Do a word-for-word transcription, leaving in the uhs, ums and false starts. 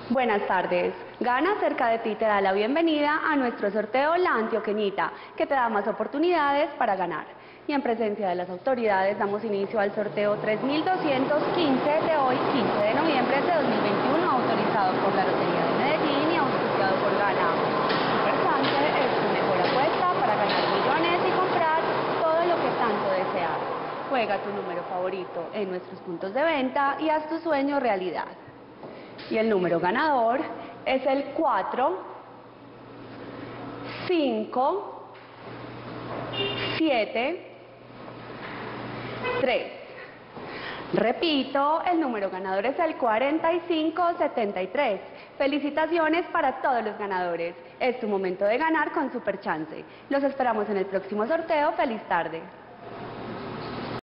Buenas tardes. Gana cerca de ti te da la bienvenida a nuestro sorteo La Antioqueñita, que te da más oportunidades para ganar. Y en presencia de las autoridades damos inicio al sorteo tres mil doscientos quince de hoy, quince de noviembre de dos mil veintiuno, autorizado por la Lotería de Medellín y auspiciado por Gana. Superchance es tu mejor apuesta para ganar millones y comprar todo lo que tanto deseas. Juega tu número favorito en nuestros puntos de venta y haz tu sueño realidad. Y el número ganador es el cuatro, cinco, siete, tres. Repito, el número ganador es el cuarenta y cinco setenta y tres. Felicitaciones para todos los ganadores. Es tu momento de ganar con Superchance. Los esperamos en el próximo sorteo. ¡Feliz tarde!